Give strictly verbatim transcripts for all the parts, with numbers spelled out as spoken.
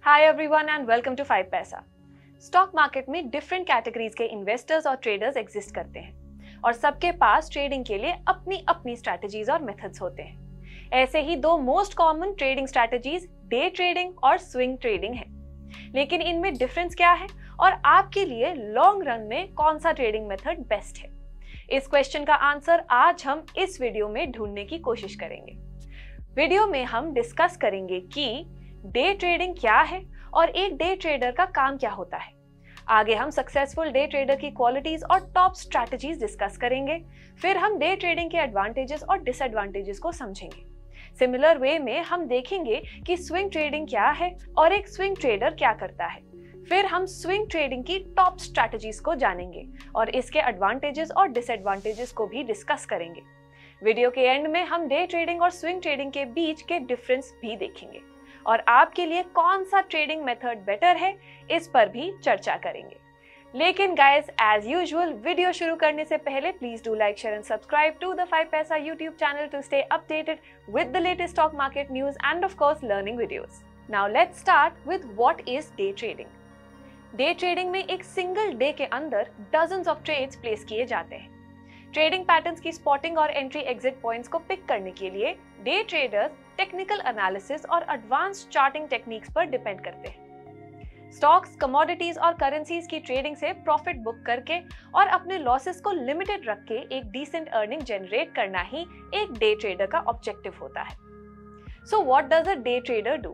Hi everyone and welcome to five Paisa. Stock market में different categories के investors और traders exist करते हैं और सबके पास ट्रेडिंग के लिए अपनी अपनी स्ट्रैटेजीज और मेथड्स होते हैं। ऐसे ही दो most common trading strategies day trading और स्विंग ट्रेडिंग है। लेकिन इनमें डिफरेंस क्या है और आपके लिए लॉन्ग रन में कौन सा ट्रेडिंग मेथड बेस्ट है? इस क्वेश्चन का आंसर आज हम इस वीडियो में ढूंढने की कोशिश करेंगे। वीडियो में हम डिस्कस करेंगे कि डे ट्रेडिंग क्या है और एक डे ट्रेडर का काम क्या होता है। आगे हम सक्सेसफुल डे ट्रेडर की क्वालिटीज और टॉप स्ट्रैटेजीज डिस्कस करेंगे। फिर हम डे ट्रेडिंग के एडवांटेजेस और डिसएडवांटेजेस को समझेंगे। सिमिलर वे में हम देखेंगे कि स्विंग ट्रेडिंग क्या है और एक स्विंग ट्रेडर क्या करता है। फिर हम स्विंग ट्रेडिंग की टॉप स्ट्रैटेजीज को जानेंगे और इसके एडवांटेजेस और डिसएडवांटेजेस को भी डिस्कस करेंगे। वीडियो के एंड में हम डे ट्रेडिंग और स्विंग ट्रेडिंग के बीच के डिफरेंस भी देखेंगे और आपके लिए कौन सा ट्रेडिंग मेथड बेटर है इस पर भी चर्चा करेंगे। लेकिन गाइस, एज यूजुअल वीडियो शुरू करने से पहले please do like, share and subscribe to the five Paisa YouTube channel to stay updated with the latest stock market news and of course learning videos. Now let's start with what is day trading. Day trading में एक single day के अंदर dozens of trades place किए जाते हैं। Trading patterns की spotting और entry exit points को पिक करने के लिए डे ट्रेडर्स टेक्निकल एनालिसिस और एडवांस चार्टिंग टेक्निक्स पर डिपेंड करते हैं। स्टॉक्स, कमोडिटीज और करेंसीज की ट्रेडिंग से प्रॉफिट बुक करके और अपने लॉसेस को लिमिटेड रख के एक डिसेंट अर्निंग जनरेट करना ही एक डे ट्रेडर का ऑब्जेक्टिव होता है। So what does a day trader do?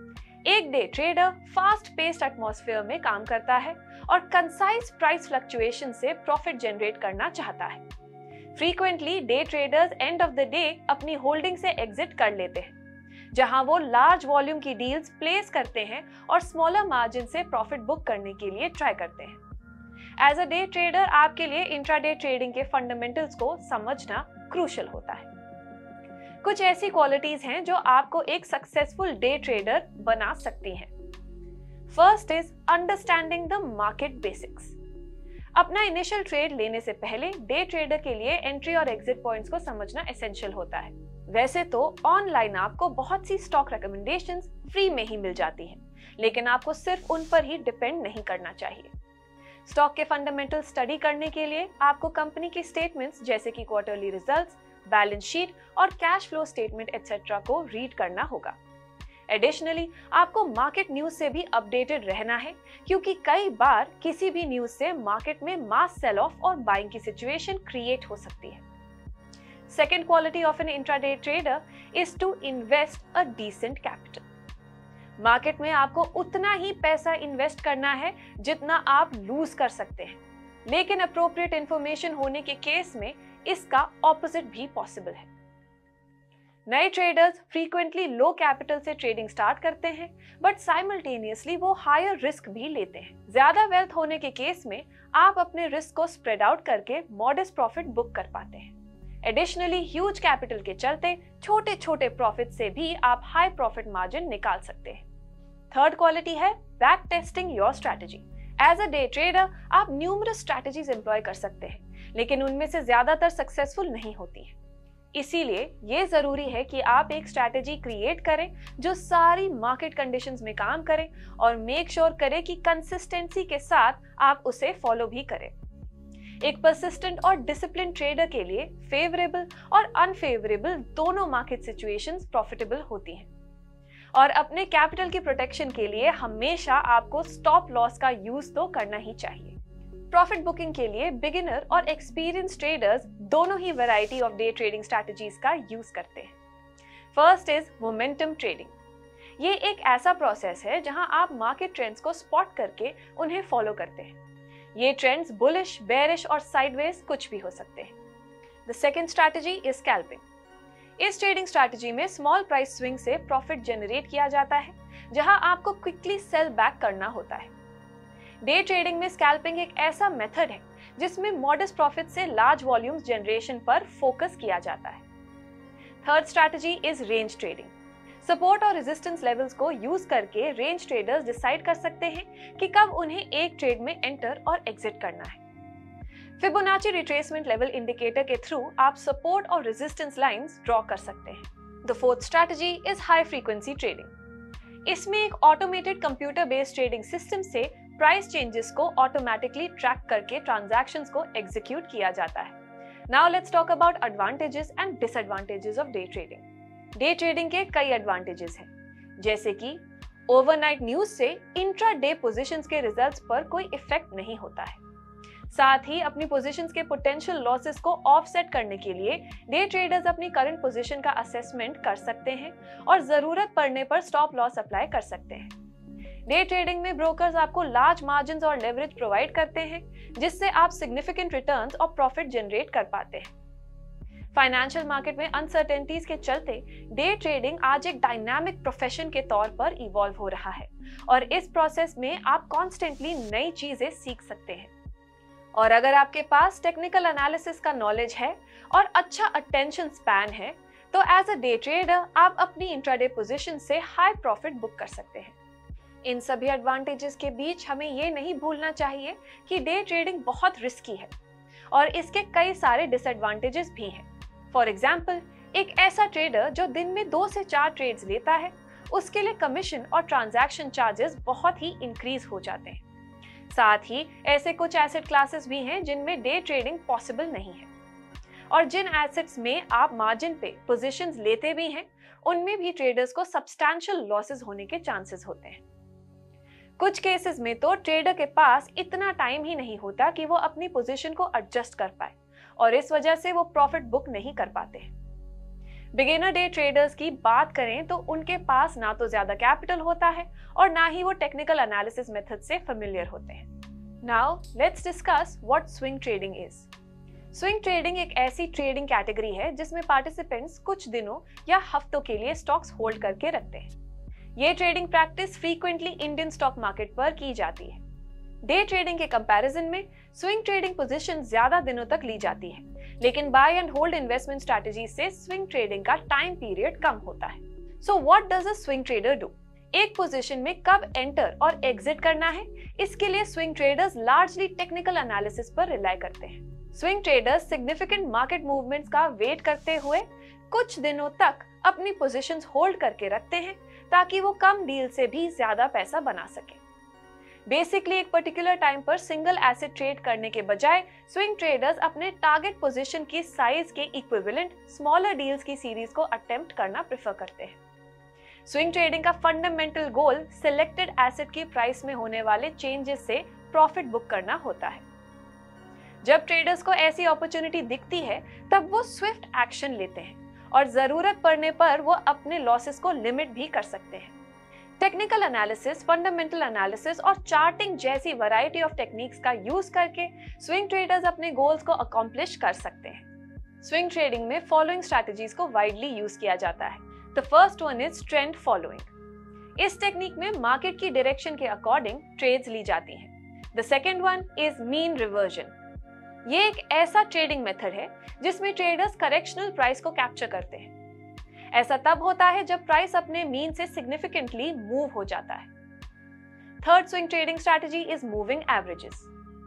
एक day trader fast paced atmosphere में काम करता है और कंसाइज प्राइस फ्लक्चुएशन से प्रॉफिट जनरेट करना चाहता है। Frequently day traders end of the day अपनी होल्डिंग से एग्जिट कर लेते हैं, जहां वो लार्ज वॉल्यूम की डील्स प्लेस करते हैं और स्मॉलर मार्जिन से प्रॉफिट बुक करने के लिए ट्राई करते हैं। एज अ डे ट्रेडर आपके लिए इंट्राडे ट्रेडिंग के फंडामेंटल्स को समझना क्रूशियल होता है। कुछ ऐसी क्वालिटीज हैं जो आपको एक सक्सेसफुल डे ट्रेडर बना सकती हैं। First is understanding the market basics. अपना इनिशियल ट्रेड लेने से पहले डे ट्रेडर के लिए एंट्री और एग्जिट पॉइंट्स को समझना एसेंशियल होता है। वैसे तो ऑनलाइन आपको बहुत सी स्टॉक रिकमेंडेशंस फ्री में ही मिल जाती हैं, लेकिन आपको सिर्फ उन पर ही डिपेंड नहीं करना चाहिए। स्टॉक के फंडामेंटल स्टडी करने के लिए आपको कंपनी की स्टेटमेंट्स जैसे कि क्वार्टरली रिजल्ट्स, बैलेंस शीट और कैश फ्लो स्टेटमेंट एक्सेट्रा को रीड करना होगा। एडिशनली आपको मार्केट न्यूज से भी अपडेटेड रहना है, क्योंकि कई बार किसी भी न्यूज से मार्केट में मास सेल ऑफ और बाइंग की सिचुएशन क्रिएट हो सकती है। Second quality of an intraday trader is to invest a decent capital. Market में आपको उतना ही पैसा इन्वेस्ट करना है जितना आप लूज कर सकते हैं, लेकिन अप्रोप्रिएट इंफॉर्मेशन होने के केस में इसका ऑपोजिट भी पॉसिबल है। नए ट्रेडर्स फ्रीक्वेंटली लो कैपिटल से ट्रेडिंग स्टार्ट करते हैं, बट साइमल्टेनियसली वो हायर रिस्क भी लेते हैं। ज्यादा वेल्थ होने के केस में आप अपने रिस्क को स्प्रेड आउट करके मॉडेस्ट प्रॉफिट बुक कर पाते हैं। एडिशनली ह्यूज कैपिटल के चलते छोटे छोटे प्रॉफिट से भी आप हाई प्रॉफिट मार्जिन निकाल सकते हैं। थर्ड क्वालिटी है back testing your strategy. As a day trader आप न्यूमरस स्ट्रैटेजीज एम्प्लॉय कर सकते हैं, लेकिन उनमें से ज्यादातर सक्सेसफुल नहीं होती हैं। इसीलिए ये जरूरी है कि आप एक स्ट्रैटेजी क्रिएट करें जो सारी मार्केट कंडीशंस में काम करे और मेक श्योर करे कि कंसिस्टेंसी के साथ आप उसे फॉलो भी करें। एक परसिस्टेंट और डिसिप्लिन ट्रेडर के लिए फेवरेबल और अनफेवरेबल दोनों मार्केट सिचुएशंस प्रॉफिटेबल होती हैं। और अपने कैपिटल की प्रोटेक्शन के लिए हमेशा आपको स्टॉप लॉस का यूज तो करना ही चाहिए। प्रॉफिट बुकिंग के लिए बिगिनर और एक्सपीरियंस ट्रेडर्स दोनों ही variety of day trading strategies का यूज करते हैं। First is momentum trading. ये एक ऐसा प्रोसेस है जहां आप मार्केट ट्रेंड्स को स्पॉट करके उन्हें फॉलो करते हैं। ये ट्रेंड्स बुलिश, बेरिश और साइडवेज कुछ भी हो सकते हैं। The second strategy is scalping. इस ट्रेडिंग स्ट्रैटेजी में स्मॉल प्राइस स्विंग से प्रॉफिट जनरेट किया जाता है, जहां आपको क्विकली सेल बैक करना होता है। डे ट्रेडिंग में स्कैल्पिंग एक ऐसा मेथड है जिसमें मॉडेस्ट प्रॉफिट से लार्ज वॉल्यूम्स जनरेशन पर फोकस किया जाता है। Third strategy is range trading. Support और रेजिस्टेंस लेवल्स को यूज करके रेंज ट्रेडर्स डिसाइड कर सकते हैं कि कब उन्हें एक ट्रेड में एंटर और एग्जिट करना है। फिबोनाची रिट्रेसमेंट लेवल इंडिकेटर के थ्रू आप सपोर्ट और रेजिस्टेंस लाइंस ड्रॉ कर सकते हैं। The fourth strategy is high frequency trading. इसमें एक automated computer based trading system से प्राइस चेंजेस को ऑटोमेटिकली ट्रैक करके ट्रांजैक्शंस को एग्जीक्यूट किया जाता है। Now let's talk about advantages and disadvantages of day trading. Day trading के कई एडवांटेजेस हैं, जैसे कि ओवरनाइट न्यूज से इंट्रा डे पोजीशंस के रिजल्ट्स पर कोई इफेक्ट नहीं होता है। साथ ही अपनी पोजीशंस के पोटेंशियल लॉसेस को ऑफसेट करने के लिए डे ट्रेडर्स अपनी करंट पोजीशन का असेसमेंट कर सकते हैं और जरूरत पड़ने पर स्टॉप लॉस अप्लाई कर सकते हैं। डे ट्रेडिंग में ब्रोकर्स आपको लार्ज मार्जिन्स और लेवरेज प्रोवाइड करते हैं, जिससे आप सिग्निफिकेंट रिटर्न्स और प्रॉफिट जनरेट कर पाते हैं। फाइनेंशियल मार्केट में अनसर्टेनिटीज के चलते डे ट्रेडिंग आज एक डायनामिक प्रोफेशन के तौर पर इवॉल्व हो रहा है और इस प्रोसेस में आप कॉन्स्टेंटली नई चीजें सीख सकते हैं। और अगर आपके पास टेक्निकल एनालिसिस का नॉलेज है और अच्छा अटेंशन स्पैन है, तो एज अ डे ट्रेडर आप अपनी इंट्राडे पोजीशन से हाई प्रॉफिट बुक कर सकते हैं। इन सभी एडवांटेजेस के बीच हमें ये नहीं भूलना चाहिए कि डे ट्रेडिंग बहुत रिस्की है और इसके कई सारे डिसएडवांटेजेस भी हैं। फॉर एग्जाम्पल, एक ऐसा ट्रेडर जो दिन में दो से चार ट्रेड्स लेता है, उसके लिए कमीशन और ट्रांजैक्शन चार्जेस बहुत ही इंक्रीज हो जाते हैं। साथ ही ऐसे कुछ एसेट क्लासेस भी हैं जिनमें डे ट्रेडिंग पॉसिबल नहीं है और जिन एसेट्स में आप मार्जिन पे पोजीशंस लेते भी हैं, उनमें भी ट्रेडर्स को सब्सटैंशियल लॉसेस होने के चांसेस होते हैं। कुछ केसेस में तो ट्रेडर के पास इतना टाइम ही नहीं होता कि वो अपनी पोजीशन को एडजस्ट कर पाए और इस वजह से वो प्रॉफिट बुक नहीं कर पाते। बिगिनर डे ट्रेडर्स की बात करें तो उनके पास ना तो ज्यादा कैपिटल होता है और ना ही वो टेक्निकल एनालिसिस मेथड से फेमिलियर होते हैं। Now let's discuss what swing trading is. Swing trading एक ऐसी ट्रेडिंग कैटेगरी है जिसमें पार्टिसिपेंट्स कुछ दिनों या हफ्तों के लिए स्टॉक्स होल्ड करके रखते हैं। ये trading practice frequently Indian stock market पर की जाती है। डे ट्रेडिंग के कंपैरिजन में स्विंग ट्रेडिंग पोजीशन ज्यादा दिनों तक ली जाती है, लेकिन buy and hold investment strategy से स्विंग ट्रेडिंग का टाइम पीरियड कम होता है। So what does a swing trader do? एक पोजीशन में कब एंटर और एग्जिट करना है, इसके लिए swing traders largely technical analysis पर रिलाई करते हैं। Swing traders significant market movements का वेट करते हुए कुछ दिनों तक अपनी पोजीशंस होल्ड करके रखते हैं ताकि वो कम डील से भी ज्यादा पैसा बना सके। बेसिकली एक पर्टिकुलर टाइम पर सिंगल एसेट ट्रेड करने के बजाय स्विंग ट्रेडर्स अपने टारगेट पोजीशन की साइज के इक्विवेलेंट स्मॉलर डील्स की सीरीज को अटेम्प्ट करना प्रेफर करते हैं। स्विंग ट्रेडिंग का फंडामेंटल गोल सिलेक्टेड एसेट की प्राइस में होने वाले चेंजेस से प्रॉफिट बुक करना होता है। जब ट्रेडर्स को ऐसी अपॉर्चुनिटी दिखती है, तब वो स्विफ्ट एक्शन लेते हैं और जरूरत पड़ने पर वो अपने लॉसेस को लिमिट भी कर सकते हैं। टेक्निकल एनालिसिस, फंडामेंटल एनालिसिस और चार्टिंग जैसी वैरायटी ऑफ टेक्निक्स का यूज करके स्विंग ट्रेडर्स अपने गोल्स को अकॉम्प्लिश कर सकते हैं। स्विंग ट्रेडिंग में फॉलोइंग स्ट्रैटेजीज को वाइडली यूज किया जाता है। The first one is trend following. इस टेक्निक में मार्केट की डायरेक्शन के अकॉर्डिंग ट्रेड्स ली जाती हैं। The second one is mean reversion. ये एक ऐसा ट्रेडिंग मेथड है जिसमें ट्रेडर्स करेक्शनल प्राइस को कैप्चर करते हैं। ऐसा तब होता है जब प्राइस अपने मीन से सिग्निफिकेंटली मूव हो जाता है। Third swing trading strategy is moving averages.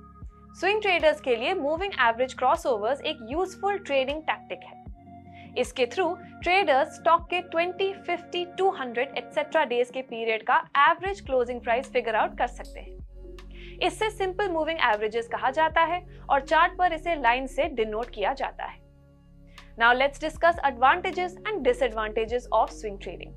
Swing traders के लिए मूविंग एवरेज क्रॉसओवर्स एक यूजफुल ट्रेडिंग टैक्टिक है। इसके थ्रू ट्रेडर्स स्टॉक के twenty, fifty, two hundred etcetera days के पीरियड का average closing price figure out कर सकते हैं। इससे सिंपल मूविंग एवरेजेस कहा जाता है और चार्ट पर इसे लाइन से डिनोट किया जाता है। Now let's discuss advantages and disadvantages of swing trading.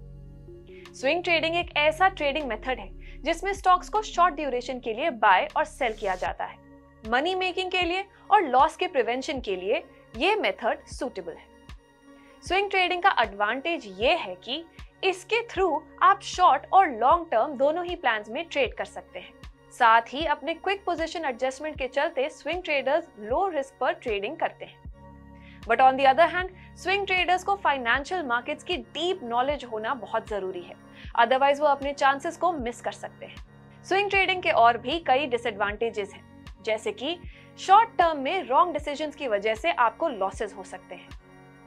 Swing trading एक ऐसा ट्रेडिंग मेथड है जिसमें स्टॉक्स को शॉर्ट ड्यूरेशन के लिए बाय और सेल किया जाता है। मनी मेकिंग के लिए और लॉस के प्रिवेंशन के लिए ये मेथड सूटेबल है। स्विंग ट्रेडिंग का एडवांटेज ये है कि इसके थ्रू आप शॉर्ट और लॉन्ग टर्म दोनों ही प्लान्स में ट्रेड कर सकते हैं। साथ ही अपने क्विक पोजीशन एडजस्टमेंट के चलते स्विंग ट्रेडर्स लो रिस्क पर ट्रेडिंग करते हैं। But on the other hand swing traders को फाइनेंशियल मार्केट्स की डीप नॉलेज होना बहुत जरूरी है, अदरवाइज वो अपने चांसेस को मिस कर सकते हैं। स्विंग ट्रेडिंग के और भी कई डिसएडवांटेजेस हैं, जैसे कि शॉर्ट टर्म में रॉन्ग डिसीजंस की वजह से आपको लॉसेस हो सकते हैं।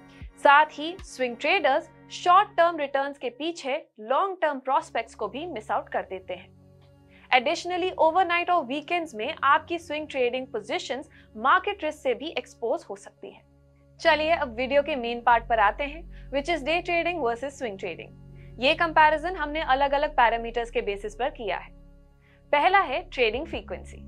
साथ ही swing traders short term returns के पीछे लॉन्ग टर्म प्रोस्पेक्ट्स को भी मिस आउट कर देते हैं। एडिशनली ओवरनाइट और वीकेंड्स में आपकी swing trading positions market risk से भी एक्सपोज हो सकती है। चलिए अब वीडियो के मेन पार्ट पर आते हैं, which is day trading versus swing trading. ये कंपैरिजन हमने अलग अलग पैरामीटर्स के बेसिस पर किया है। पहला है ट्रेडिंग फ्रीक्वेंसी।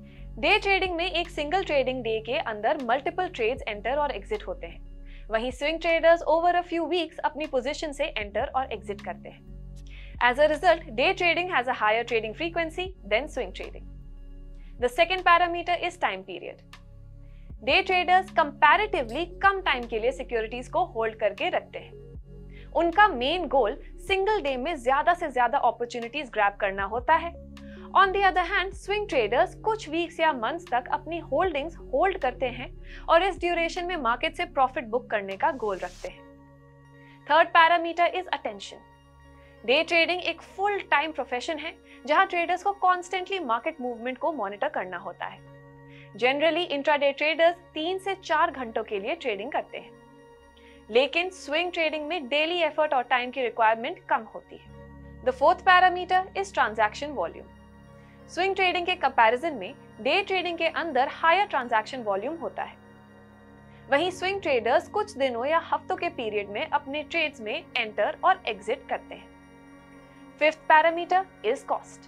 डे ट्रेडिंग में एक सिंगल ट्रेडिंग डे के अंदर मल्टीपल ट्रेड्स एंटर और एग्जिट होते हैं, वहीं swing traders over a few weeks अपनी पोजीशन से एंटर और एग्जिट करते हैं। As a result, day trading has a higher trading frequency than swing trading. The second parameter is time period. Day traders comparatively कम time के लिए securities को hold करके रखते हैं। उनका मेन गोल सिंगल डे में ज्यादा से ज्यादा अपॉर्चुनिटीज ग्रैब करना होता है। On the other hand, swing traders कुछ वीक्स या मंथ्स तक अपनी होल्डिंग्स होल्ड करते हैं और इस ड्यूरेशन में मार्केट से प्रॉफिट बुक करने का गोल रखते हैं। Third parameter is attention. Day trading एक फुल टाइम प्रोफेशन है जहां ट्रेडर्स को कॉन्स्टेंटली मार्केट मूवमेंट को मॉनिटर करना होता है। जनरली इंट्राडे ट्रेडर्स तीन से चार घंटों के लिए ट्रेडिंग करते हैं, लेकिन स्विंग ट्रेडिंग में डेली एफर्ट और टाइम की रिक्वायरमेंट कम होती है। The fourth parameter is transaction volume. Swing trading के कंपैरिजन में डे ट्रेडिंग के अंदर हायर ट्रांजैक्शन वॉल्यूम होता है, वहीं स्विंग ट्रेडर्स कुछ दिनों या हफ्तों के पीरियड में अपने ट्रेड्स में एंटर और एग्जिट करते हैं। Fifth parameter is cost.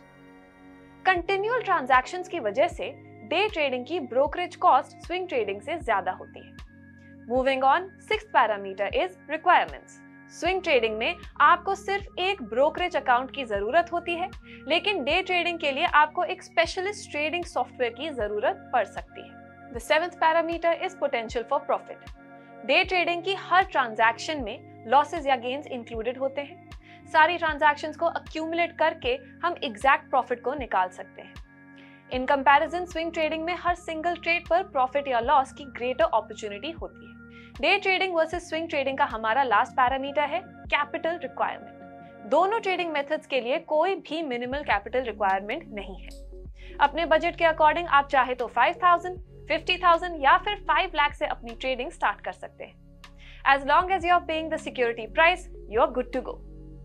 Continual transactions की वजह से डे ट्रेडिंग की ब्रोकरेज कॉस्ट स्विंग ट्रेडिंग से ज्यादा होती है। Moving on, sixth parameter is requirements. Swing trading में आपको सिर्फ एक ब्रोकरेज अकाउंट की जरूरत होती है, लेकिन डे ट्रेडिंग के लिए आपको एक स्पेशलिस्ट ट्रेडिंग सॉफ्टवेयर की जरूरत पड़ सकती है। The seventh parameter is potential for profit. Day trading की हर ट्रांजैक्शन में लॉसेस या गेन्स इंक्लूडेड होते हैं। सारी ट्रांजैक्शंस को अक्यूमुलेट करके हम एग्जैक्ट प्रॉफिट को निकाल सकते हैं। इन कंपैरिजन, स्विंग ट्रेडिंग में हर सिंगल ट्रेड पर प्रॉफिट या लॉस की ग्रेटर अपॉर्चुनिटी होती है। Day trading versus swing trading का हमारा लास्ट पैरामीटर है कैपिटल रिक्वायरमेंट। दोनों ट्रेडिंग मेथड्स के लिए कोई भी मिनिमल कैपिटल रिक्वायरमेंट नहीं है। अपने बजट के अकॉर्डिंग आप चाहे तो फाइव थाउजेंड, फिफ्टी थाउजेंड या फिर फाइव लाख से अपनी ट्रेडिंग स्टार्ट कर सकते हैं। As long as you are paying the security price, you are good to go.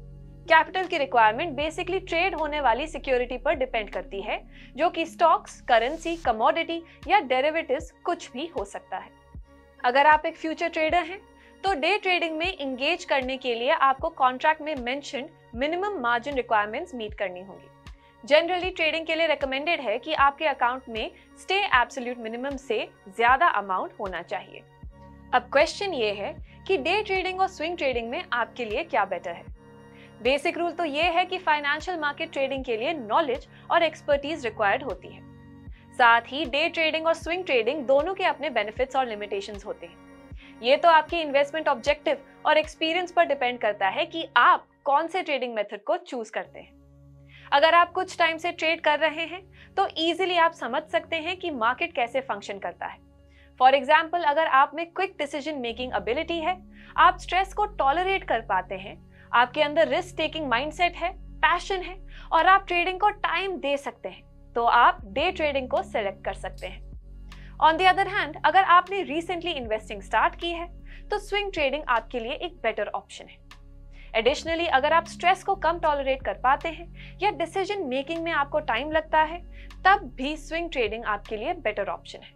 Capital की रिक्वायरमेंट बेसिकली ट्रेड होने वाली सिक्योरिटी पर डिपेंड करती है, जो कि स्टॉक्स, करेंसी, कमोडिटी या डेरिवेटिव्स कुछ भी हो सकता है। अगर आप एक फ्यूचर ट्रेडर हैं, तो डे ट्रेडिंग में इंगेज करने के लिए आपको कॉन्ट्रैक्ट में mentioned minimum margin requirements meet करनी होंगी। जनरली ट्रेडिंग के लिए रिकमेंडेड है कि आपके अकाउंट में स्टे एब्सोल्यूट मिनिमम से ज्यादा अमाउंट होना चाहिए। अब क्वेश्चन ये है कि डे ट्रेडिंग और स्विंग ट्रेडिंग में आपके लिए क्या बेटर है। बेसिक रूल तो ये है कि फाइनेंशियल मार्केट ट्रेडिंग के लिए नॉलेज और एक्सपर्टीज रिक्वायर्ड होती है। साथ ही डे ट्रेडिंग और स्विंग ट्रेडिंग दोनों के अपने बेनिफिट्स और लिमिटेशंस होते हैं। ये तो आपकी इन्वेस्टमेंट ऑब्जेक्टिव और एक्सपीरियंस पर डिपेंड करता है कि आप कौन से ट्रेडिंग मेथड को चूज करते हैं। अगर आप कुछ टाइम से ट्रेड कर रहे हैं, तो इजीली आप समझ सकते हैं कि मार्केट कैसे फंक्शन करता है। फॉर एग्जाम्पल, अगर आप में क्विक डिसीजन मेकिंग एबिलिटी है, आप स्ट्रेस को टॉलरेट कर पाते हैं, आपके अंदर रिस्क टेकिंग माइंडसेट है, पैशन है और आप ट्रेडिंग को टाइम दे सकते हैं, तो आप डे ट्रेडिंग को सिलेक्ट कर सकते हैं। ऑन द अदर हैंड, अगर आपने रिसेंटली इन्वेस्टिंग स्टार्ट की है, तो स्विंग ट्रेडिंग आपके लिए एक बेटर ऑप्शन है। एडिशनली, अगर आप स्ट्रेस को कम टॉलरेट कर पाते हैं या डिसीजन मेकिंग में आपको टाइम लगता है, तब भी स्विंग ट्रेडिंग आपके लिए बेटर ऑप्शन है।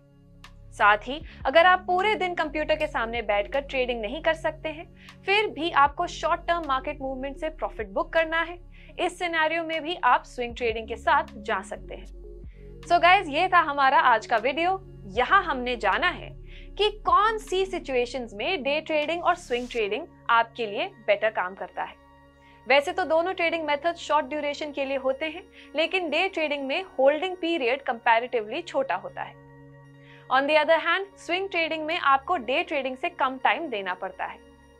साथ ही अगर आप पूरे दिन कंप्यूटर के सामने बैठकर ट्रेडिंग नहीं कर सकते हैं, फिर भी आपको शॉर्ट टर्म मार्केट मूवमेंट से प्रॉफिट बुक करना है, इस सिनेरियो में भी आप स्विंग ट्रेडिंग के साथ जा सकते हैं। सो गाइज, ये था हमारा आज का वीडियो। यहाँ हमने जाना है कि कौन सी सिचुएशंस में डे ट्रेडिंग और स्विंग ट्रेडिंग आपके लिए बेटर काम करता है। वैसे तो दोनों ट्रेडिंग मेथड शॉर्ट ड्यूरेशन के लिए होते हैं, लेकिन डे ट्रेडिंग में होल्डिंग पीरियड कंपैरेटिवली छोटा होता है। On the other hand, swing trading में आपको डे ट्रेडिंग से कम टाइम देना पड़ता है।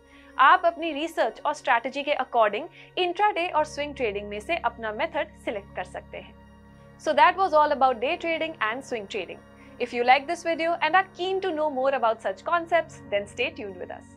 आप अपनी रिसर्च और स्ट्रैटेजी के अकॉर्डिंग इंट्राडे और स्विंग ट्रेडिंग में से अपना मेथड सिलेक्ट कर सकते हैं। So that was all about day trading and swing trading. If you like this video and are keen to know more about such concepts, then stay tuned with us.